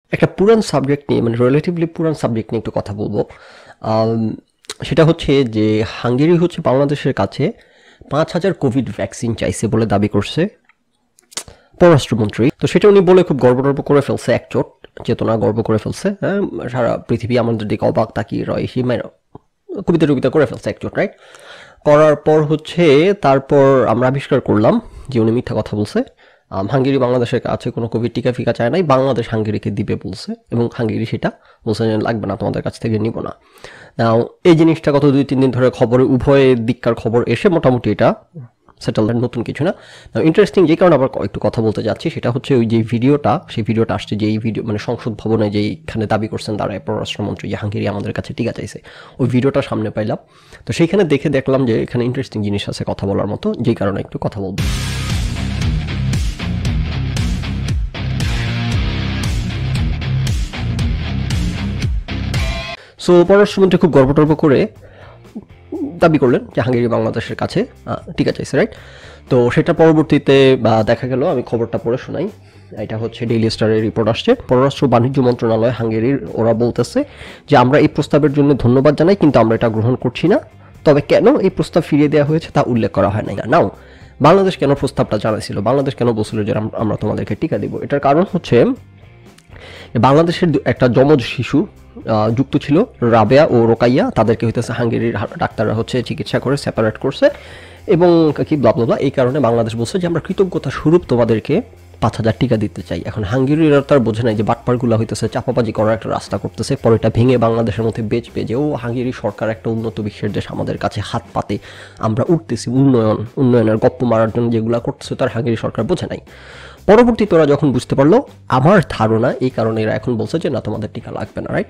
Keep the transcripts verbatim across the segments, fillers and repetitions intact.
একটা পুরান সাবজেক্ট নিয়ে মানে রিলেটিভলি পুরান সাবজেক্ট নিয়ে একটু কথা বলবো। সেটা হচ্ছে যে হাঙ্গেরি হচ্ছে বাংলাদেশের কাছে পাঁচ হাজার কোভিড ভ্যাকসিন চাইছে বলে দাবি করছে পররাষ্ট্রমন্ত্রী। তো সেটা উনি বলে খুব গর্ব টর্ব করে ফেলছে, একচোট চেতনা গর্ব করে ফেলছে। হ্যাঁ, সারা পৃথিবী আমাদের দিকে অবাক তাকিয়ে রয়, হিমায় কবিতা টবিতা করে ফেলছে একচোট, রাইট? করার পর হচ্ছে তারপর আমরা আবিষ্কার করলাম যে উনি মিথ্যা কথা বলছে। হাঙ্গেরি বাংলাদেশের কাছে কোনো কোভিড টিকা ফিকা চায় নাই, বাংলাদেশ হাঙ্গেরিকে দিবে বলছে, এবং হাঙ্গেরি সেটা বলছে যে লাগবে না, তোমাদের কাছ থেকে নিব না। নাও এই জিনিসটা গত দুই তিন দিন ধরে খবরে উভয় দিককার খবর এসে মোটামুটি এটা সেটেলমেন্ট, নতুন কিছু না। ইন্টারেস্টিং যে কারণে আবার একটু কথা বলতে যাচ্ছি সেটা হচ্ছে ওই যে ভিডিওটা, সেই ভিডিওটা আসছে যে এই ভিডিও মানে সংসদ ভবনে যেইখানে দাবি করছেন তারা পররাষ্ট্রমন্ত্রী যে হাঙ্গেরি আমাদের কাছে টিকা চাইছে, ওই ভিডিওটা সামনে পাইলাম। তো সেইখানে দেখে দেখলাম যে এখানে ইন্টারেস্টিং জিনিস আছে কথা বলার মতো, যেই কারণে একটু কথা বলবো। সো পররাষ্ট্রমন্ত্রী খুব গর্ব টর্ব করে দাবি করলেন যে হাঙ্গেরি বাংলাদেশের কাছে টিকা চাইছে, রাইট? তো সেটা পরবর্তীতে দেখা গেল, আমি খবরটা পড়ে শোনাই। এটা হচ্ছে ডেইলি স্টারের রিপোর্ট আসছে। পররাষ্ট্র বাণিজ্য মন্ত্রণালয় হাঙ্গেরির ওরা বলতেছে যে আমরা এই প্রস্তাবের জন্য ধন্যবাদ জানাই, কিন্তু আমরা এটা গ্রহণ করছি না। তবে কেন এই প্রস্তাব ফিরিয়ে দেওয়া হয়েছে তা উল্লেখ করা হয় নাই। নাও বাংলাদেশ কেন প্রস্তাবটা জানাইছিল, বাংলাদেশ কেন বলছিল যে আমরা তোমাদেরকে টিকা দিব? এটার কারণ হচ্ছে বাংলাদেশের একটা যমজ শিশু যুক্ত ছিল, রাবেয়া ও রোকাইয়া, তাদেরকে হইতেছে হাঙ্গেরির ডাক্তাররা হচ্ছে চিকিৎসা করে সেপারেট করছে, এবং কি ব্লা ব্লা ব্লা। এই কারণে বাংলাদেশ বলছে যে আমরা কৃতজ্ঞতা স্বরূপ তোমাদেরকে পাঁচ হাজার টিকা দিতে চাই। এখন হাঙ্গেরিরা তার বোঝে নাই যে বাটপারগুলো হইতেছে চাপাবাজি করার একটা রাস্তা করতেছে, পরে এটা ভেঙে বাংলাদেশের মধ্যে বেচবে যে ও হাঙ্গেরি সরকার একটা উন্নত বিশ্বের দেশ, আমাদের কাছে হাত পাতে আমরা উঠতেছি, উন্নয়ন উন্নয়নের গপ্প মারার জন্য যেগুলো করতেছে তার হাঙ্গেরি সরকার বোঝে নাই। পরবর্তীতে ওরা যখন বুঝতে পারলো, আমার ধারণা এই কারণে এরা এখন বলছে যে না তোমাদের টিকা লাগবে না, রাইট?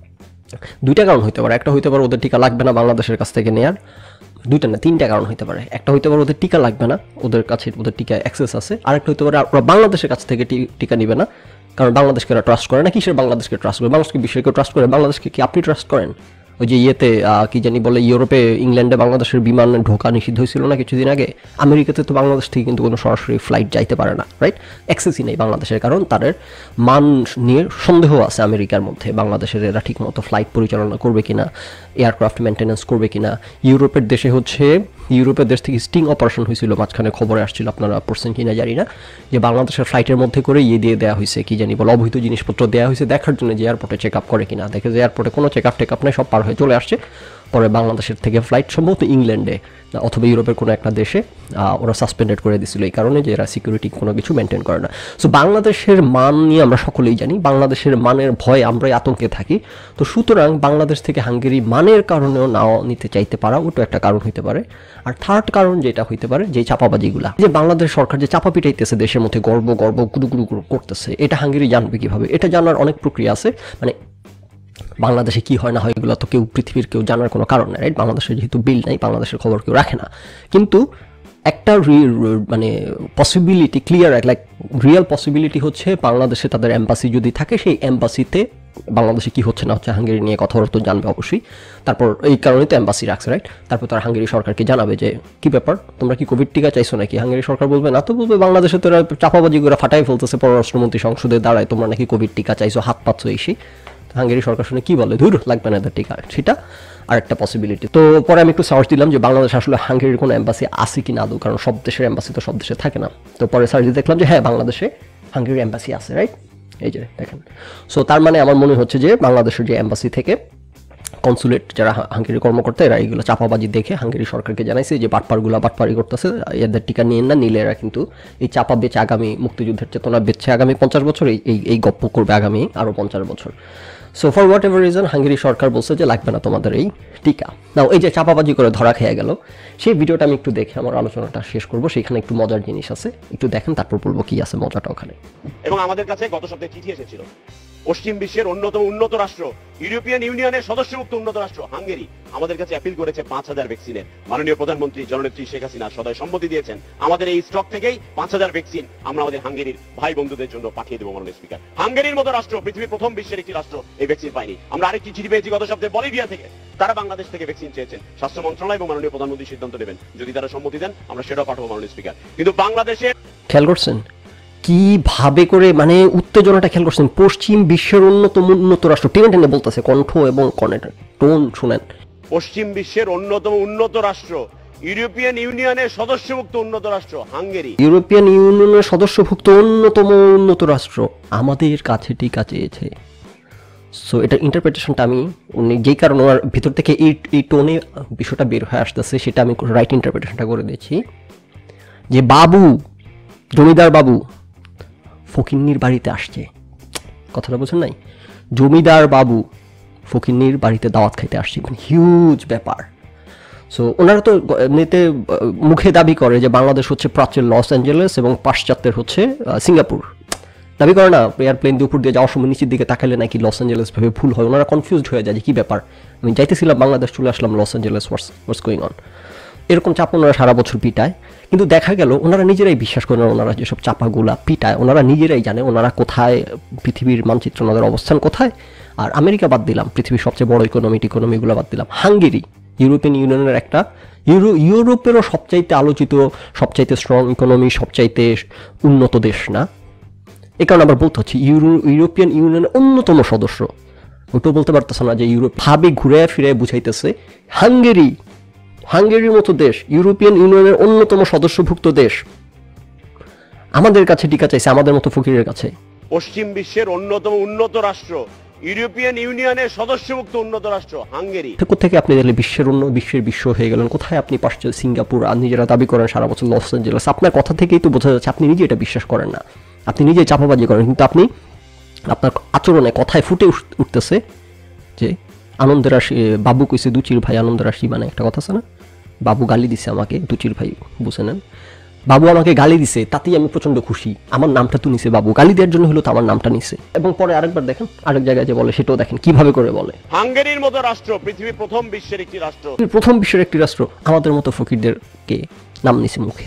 দুইটা কারণ হইতে পারে। একটা হইতে পারে ওদের টিকা লাগবে না বাংলাদেশের কাছ থেকে নেয়ার, দুইটা না তিনটা কারণ হইতে পারে। একটা হইতে পারে ওদের টিকা লাগবে না, ওদের কাছে ওদের টিকা অ্যাক্সেস আছে। আরেকটা হইতে পারে ওরা বাংলাদেশের কাছ থেকে টিকা নিবে না, কারণ বাংলাদেশকে ওরা ট্রাস্ট করে না। কিসের বাংলাদেশকে ট্রাস্ট করে? বাংলাদেশকে বিশ্বের কেউ ট্রাস্ট করে? বাংলাদেশকে কি আপনি ট্রাস্ট করেন? ওই যে ইয়েতে কি জানি বলে, ইউরোপে ইংল্যান্ডে বাংলাদেশের বিমান ঢোকা নিষিদ্ধ হয়েছিল না কিছুদিন আগে? আমেরিকাতে তো বাংলাদেশ থেকে কিন্তু কোনো সরাসরি ফ্লাইট যাইতে পারে না, রাইট? অ্যাক্সেসই নেই বাংলাদেশের, কারণ তাদের মান নিয়ে সন্দেহ আছে আমেরিকার মধ্যে। বাংলাদেশের এরা ঠিক মতো ফ্লাইট পরিচালনা করবে কিনা, এয়ারক্রাফট মেনটেন্যান্স করবে কিনা। ইউরোপের দেশে হচ্ছে ইউরোপের দেশ থেকে স্টিং অপারেশন হয়েছিল মাঝখানে, খবরে আসছিল, আপনারা পড়ছেন কিনা জানি না, যে বাংলাদেশের ফ্লাইটের মধ্যে করে ইয়ে দিয়ে দেওয়া হয়েছে, কি জানি বলে অবৈধ জিনিসপত্র দেওয়া হয়েছে দেখার জন্য যে এয়ারপোর্টে চেক আপ করে কিনা। দেখে যে এয়ারপোর্টে কোনো চেক আপ টেক আপ নেই, সব পার হয়ে চলে আসছে। পরে বাংলাদেশের থেকে ফ্লাইট সম্ভবত ইংল্যান্ডে অথবা ইউরোপের কোনো একটা দেশে ওরা সাসপেন্ডেড করে দিয়েছিল এই কারণে যে এরা সিকিউরিটি কোনো কিছু মেনটেন করে না। সো বাংলাদেশের মান নিয়ে আমরা সকলেই জানি, বাংলাদেশের মানের ভয়ে আমরাই আতঙ্কে থাকি। তো সুতরাং বাংলাদেশ থেকে হাঙ্গেরি মানের কারণেও নাও নিতে চাইতে পারা, ওটা একটা কারণ হইতে পারে। আর থার্ড কারণ যেটা হইতে পারে, যে চাপাবাজিগুলা, যে বাংলাদেশ সরকার যে চাপা পিটাইতেছে দেশের মধ্যে, গর্ব গর্ব গুরু গুরু করতেছে, এটা হাঙ্গেরি জানবে কিভাবে? এটা জানার অনেক প্রক্রিয়া আছে। মানে বাংলাদেশে কি হয় না হয় এগুলো তো কেউ পৃথিবীর কেউ জানার কোনো কারণ নেই, রাইট? বাংলাদেশের যেহেতু বিল নাই, বাংলাদেশের খবর কেউ রাখে না। কিন্তু একটা মানে possibility clear, like real possibility হচ্ছে বাংলাদেশে তাদের এম্বাসি যদি থাকে, সেই এম্বাসিতে বাংলাদেশে কি হচ্ছে না হচ্ছে হাঙ্গেরি নিয়ে কথাবার্তা জানবে অবশ্যই। তারপর এই কারণেই তো এম্বাসি রাখছে, রাইট? তারপর তারা হাঙ্গেরি সরকারকে জানাবে যে কি ব্যাপার, তোমরা কি কোভিড টিকা চাইছো নাকি? হাঙ্গেরি সরকার বলবে না, তো বলবে বাংলাদেশে তো চাপাবাজি করে ফাটাই ফেলতেছে পররাষ্ট্রমন্ত্রী সংসদে দাঁড়ায়, তোমরা নাকি কোভিড টিকা চাইছো, হাত পাচ্ছ এসে। হাঙ্গেরি সরকার শুনে কি বলে, ধুর লাগবে না এদের টিকা, সেটা আর একটা পসিবিলিটি। তো পরে আমি একটু সার্চ দিলাম যে বাংলাদেশ আসলে হাঙ্গেরির কোনো এম্বাসি আছে কি না আদৌ, কারণ সব দেশের এম্বাসি তো সব দেশে থাকে না। তো পরে সার্চ দিয়ে দেখলাম যে হ্যাঁ, বাংলাদেশে হাঙ্গেরির এম্বাসি আছে, রাইট? এই যে দেখেন। সো তার মানে আমার মনে হচ্ছে যে বাংলাদেশের যে এম্বাসি থেকে কনসুলেট যারা হাঙ্গেরি কর্মকর্তা, এরা এইগুলো চাপাবাজি দেখে হাঙ্গেরি সরকারকে জানাইছে যে বাটপারগুলা বাটপারি করতেছে, এদের টিকা নিয়ে না নিলে এরা কিন্তু এই চাপা বেচে আগামী মুক্তিযুদ্ধের চেতনা বেচছে আগামী পঞ্চাশ বছর, এই এই গপ্প করবে আগামী আরও পঞ্চাশ বছর। So for whatever reason Hungary সরকার বলছে যে লাগবে না তোমাদের এই টিকা। নাও এই যে চাপাবাজি করে ধরা খেয়ে গেল, সেই ভিডিওটা আমি একটু দেখে আমার আলোচনাটা শেষ করবো। সেখানে একটু মজার জিনিস আছে, একটু দেখেন, তারপর বলবো কি আছে মজাটা ওখানে। এবং আমাদের কাছে গত সপ্তাহে চিঠি এসেছিল পশ্চিম বিশ্বের অন্যতম উন্নত রাষ্ট্র, ইউরোপিয়ান ইউনিয়নের সদস্যভুক্ত উন্নত রাষ্ট্র হাঙ্গেরি আমাদের কাছে অ্যাপিল করেছে পাঁচ হাজার ভ্যাকসিনের। মাননীয় প্রধানমন্ত্রী জননেত্রী শেখ হাসিনা সদয় সম্মতি দিয়েছেন, আমাদের এই স্টক থেকেই পাঁচ হাজার ভ্যাকসিন আমরা আমাদের হাঙ্গেরির ভাই বন্ধুদের জন্য পাঠিয়ে দেবো। মাননীয় স্পিকার, হাঙ্গেরির মতো রাষ্ট্র, পৃথিবীর প্রথম বিশ্বের একটি রাষ্ট্র এই ভ্যাকসিন পায়নি। আমরা আরেকটি চিঠি পেয়েছি গত সপ্তাহে বলিভিয়া থেকে, তারা বাংলাদেশ থেকে ভ্যাকসিন চেয়েছেন। স্বাস্থ্য মন্ত্রণালয় এবং মাননীয় প্রধানমন্ত্রী সিদ্ধান্ত নেবেন, যদি তারা সম্মতি দেন আমরা সেটাও পাঠাবো মাননীয় স্পিকার। কিন্তু বাংলাদেশে খেয়াল করছেন কিভাবে করে মানে উত্তেজনাটা খেয়াল করছেন, পশ্চিম বিশ্বের অন্যতম উন্নত রাষ্ট্র, টেনে টেনে বলতেছে, কণ্ঠ এবং কনের টোন শুনেন, পশ্চিম বিশ্বের অন্যতম উন্নত রাষ্ট্র, ইউরোপিয়ান ইউনিয়নের সদস্যভুক্ত উন্নত রাষ্ট্র হাঙ্গেরি, ইউরোপিয়ান ইউনিয়নের সদস্যভুক্ত অন্যতম উন্নত রাষ্ট্র আমাদের কাছে টিকা চেয়েছে। সো এটার ইন্টারপ্রিটেশনটা আমি উনি যেই কারণে ওনার ভিতর থেকে এই এই টোনে বিষয়টা বের হয়ে আসতেছে সেটা আমি রাইট ইন্টারপ্রিটেশনটা করে দিয়েছি, যে বাবু, জমিদার বাবু ফকিন্নির বাড়িতে আসছে। কথাটা বুঝেন নাই? জমিদার বাবু ফকিন্নির বাড়িতে দাওয়াত খাইতে আসছে, হিউজ ব্যাপার। সো ওনারা তো এমনিতে মুখে দাবি করে যে বাংলাদেশ হচ্ছে প্রাচ্যের লস অ্যাঞ্জেলেস এবং পাশ্চাত্যের হচ্ছে সিঙ্গাপুর। দাবি করে না এয়ারপ্লেন দিয়ে উপর দিয়ে যাওয়ার সময় নিচের দিকে তাকালে নাকি লস অ্যাঞ্জেলেস ভেবে ভুল হয়। ওনারা কনফিউজড হয়ে যায় যে কী ব্যাপার, আমি যাইতেছিলাম বাংলাদেশ, চলে আসলাম Los Angeles, what's what's going on. এরকম চাপ ওনারা সারা বছর পিটায়, কিন্তু দেখা গেল ওনারা নিজেরাই বিশ্বাস করেন ওনারা যেসব চাপাগুলা পিটায় ওনারা নিজেরাই জানে ওনারা কোথায়, পৃথিবীর মানচিত্র ওনাদের অবস্থান কোথায়। আর আমেরিকা বাদ দিলাম, পৃথিবীর সবচেয়ে বড় ইকোনমি ইকোনমিগুলো বাদ দিলাম, হাঙ্গেরি ইউরোপিয়ান ইউনিয়নের একটা ইউরো ইউরোপেরও সবচাইতে আলোচিত, সবচাইতে স্ট্রং ইকোনমি, সবচাইতে উন্নত দেশ না? এ কারণে আবার বলতে হচ্ছে ইউরো ইউরোপিয়ান ইউনিয়নের অন্যতম সদস্য। ওটাও বলতে পারতেছে না যে ইউরোপ, ভাবে ঘুরে ফিরে বুঝাইতেছে হাঙ্গেরি, হাঙ্গেরির মতো দেশ ইউরোপিয়ান ইউনিয়নের অন্যতম সদস্যভুক্ত দেশ আমাদের কাছে টিকা চাইছে, আমাদের মতো ফকিরের কাছে। পশ্চিম বিশ্বের অন্যতম উন্নত রাষ্ট্র, ইউরোপিয়ান ইউনিয়নের সদস্যভুক্ত উন্নত রাষ্ট্র হাঙ্গেরি। কোথেকে আপনি দেখলে বিশ্বের অন্য বিশ্বের বিশ্ব হয়ে গেলেন? কোথায় আপনি পাশে সিঙ্গাপুর আর নিজেরা দাবি করেন সারা বছর লস অ্যাঞ্জেলেস? আপনার কথা থেকেই তো বোঝা যাচ্ছে আপনি নিজে এটা বিশ্বাস করেন না, আপনি নিজে চাপাবাজি করেন, কিন্তু আপনি আপনার আচরণে কথায় ফুটে উঠতেছে যে আনন্দের রাশি, বাবু কইছে দুচির ভাই আনন্দের রাশি, মানে একটা কথা আছে না, বাবু গালি দিছে আমাকে, দুচির ভাই বুঝে নেন, বাবু আমাকে গালি দিছে তাতেই আমি প্রচন্ড খুশি, আমার নামটা তো নিছে বাবু, গালি দেওয়ার জন্য হলো তো আমার নামটা নিছে। এবং পরে আরেকবার দেখেন আরেক জায়গায় যে বলে সেটাও দেখেন কিভাবে করে বলে, হাঙ্গেরির মতো রাষ্ট্র পৃথিবীর প্রথম বিশ্বের একটি রাষ্ট্র, প্রথম বিশ্বের একটি রাষ্ট্র আমাদের মতো ফকিরদেরকে নাম নিছে মুখে।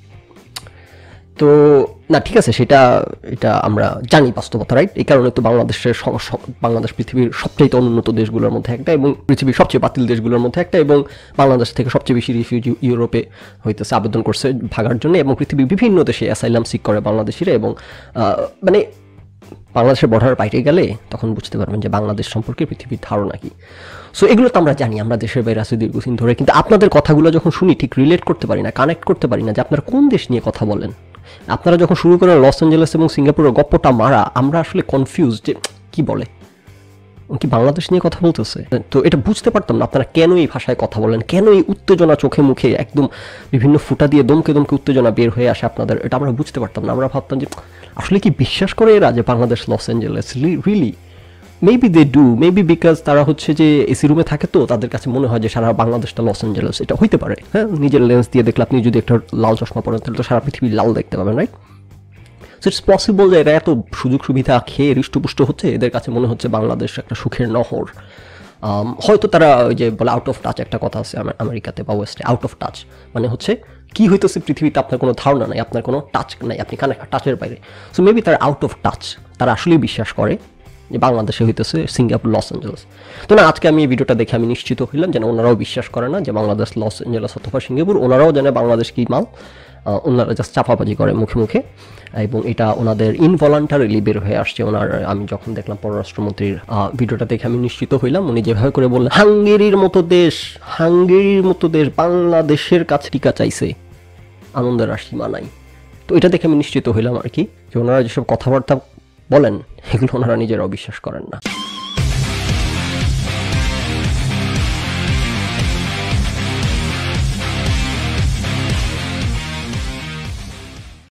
তো না ঠিক আছে, সেটা এটা আমরা জানি বাস্তবতা, রাইট? এই কারণে তো বাংলাদেশের বাংলাদেশ পৃথিবীর সবচেয়ে অনুন্নত দেশগুলোর মধ্যে একটা এবং পৃথিবীর সবচেয়ে বাতিল দেশগুলোর মধ্যে একটা, এবং বাংলাদেশ থেকে সবচেয়ে বেশি রিফিউজি ইউরোপে হইতেছে আবেদন করছে ভাগার জন্য, এবং পৃথিবীর বিভিন্ন দেশে অ্যাসাইলাম সিক করে বাংলাদেশিরা। এবং মানে বাংলাদেশের বর্ডার বাইরে গেলে তখন বুঝতে পারবেন যে বাংলাদেশ সম্পর্কে পৃথিবীর ধারণা কি। সো এগুলো তো আমরা জানি, আমরা দেশের বাইরে আছি দীর্ঘদিন ধরে, কিন্তু আপনাদের কথাগুলো যখন শুনি ঠিক রিলেট করতে পারি না, কানেক্ট করতে পারি না যে আপনারা কোন দেশ নিয়ে কথা বলেন। আপনারা যখন শুরু করেন লস অ্যাঞ্জেলেস এবং সিঙ্গাপুরের গপ্পটা মারা, আমরা আসলে কনফিউজ যে কি বলে, কি বাংলাদেশ নিয়ে কথা বলতেছে। তো এটা বুঝতে পারতাম না আপনারা কেন এই ভাষায় কথা বলেন, কেন এই উত্তেজনা চোখে মুখে একদম বিভিন্ন ফুটা দিয়ে দমকে দমকে উত্তেজনা বের হয়ে আসে আপনাদের, এটা আমরা বুঝতে পারতাম না। আমরা ভাবতাম যে আসলে কি বিশ্বাস করে এরা যে Bangladesh Los Angeles, really maybe they do, maybe because তারা হচ্ছে যে এসি রুমে থাকে তো তাদের কাছে মনে হয় যে সারা বাংলাদেশটা লস অ্যাঞ্জেলেস, এটা হইতে পারে। হ্যাঁ, নিজের লেন্স দিয়ে দেখলে আপনি যদি একটা লাল চশমা পরেন তাহলে তো সারা পৃথিবী লাল দেখতে পাবেন, রাইট? সো ইটস পসিবল যে এরা এত সুযোগ সুবিধা খেয়ে হৃষ্টপুষ্ট হচ্ছে, এদের কাছে মনে হচ্ছে বাংলাদেশ একটা সুখের নহর। হয়তো তারা ওই যে বলে আউট অফ টাচ, একটা কথা আছে আমেরিকাতে বা ওয়েস্টে, আউট অফ টাচ মানে হচ্ছে কি হইতেছে পৃথিবীতে আপনার কোনো ধারণা নাই, আপনার কোনো টাচ নাই, আপনি কানে টাচের বাইরে। সো মেবি তারা আউট অফ টাচ, তারা আসলেই বিশ্বাস করে যে বাংলাদেশে হইতেছে সিঙ্গাপুর লস অ্যাঞ্জেলেস। তো না, আজকে আমি এই ভিডিওটা দেখে আমি নিশ্চিত হইলাম যেন ওনারাও বিশ্বাস করে না যে বাংলাদেশ লস অ্যাঞ্জেলেস অথবা সিঙ্গাপুর, ওনারাও জানে বাংলাদেশ কি মাল, ওনারা জাস্ট চাপাবাজি করে মুখে মুখে, এবং এটা ওনাদের ইনভলান্টারিলি বের হয়ে আসছে। ওনার আমি যখন দেখলাম পররাষ্ট্রমন্ত্রীর ভিডিওটা দেখে আমি নিশ্চিত হইলাম উনি যেভাবে করে বললেন হাঙ্গেরির মতো দেশ, হাঙ্গেরির মতো দেশ বাংলাদেশের কাছে টিকা চাইছে, আনন্দের আর সীমা নাই। তো এটা দেখে আমি নিশ্চিত হইলাম আর কি যে ওনারা যেসব কথাবার্তা বলেন এগুলো ওনারা নিজেরাও বিশ্বাস করেন না।